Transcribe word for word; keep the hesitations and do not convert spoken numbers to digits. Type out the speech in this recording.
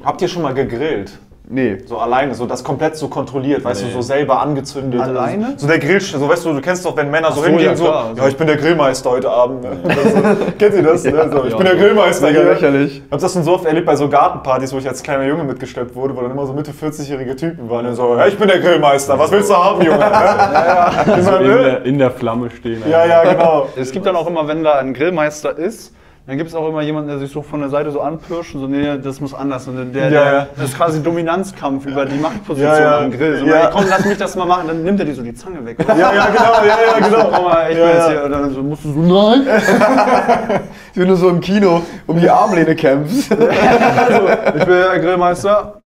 Habt ihr schon mal gegrillt? Nee. So alleine, so das komplett so kontrolliert, weißt Nee. du, so selber angezündet. Alleine? Also, so der Grill, so weißt du, du kennst doch, wenn Männer so so, hingehen, ja, so, klar, ja, ich bin der Grillmeister heute Abend. Ne? So, kennt ihr das? Ja, ne? so, ich ja. bin der Grillmeister. Mega Gell? lächerlich. Ich hab das schon so oft erlebt bei so Gartenpartys, wo ich als kleiner Junge mitgeschleppt wurde, wo dann immer so Mitte vierzig-jährige Typen waren und so, ja, ich bin der Grillmeister, was willst du haben, Junge? ja, ja. So Immer, in, ne? der, in der Flamme stehen. ja, ja, genau. Es gibt dann auch immer, wenn da ein Grillmeister ist, dann gibt es auch immer jemanden, der sich so von der Seite so anpirscht und so, nee, das muss anders. Und der, Ja, der, ja. das ist quasi Dominanzkampf über die Machtposition Ja, ja. am Grill. So, Ja. ey, komm, lass mich das mal machen, dann nimmt er dir so die Zange weg. Ja, ja, genau, ja, ja, genau. Komm mal, ich Ja, bin jetzt ja. hier. Und dann so, musst du so, nein. Wenn du so im Kino um die Armlehne kämpfst. Ich bin der Grillmeister.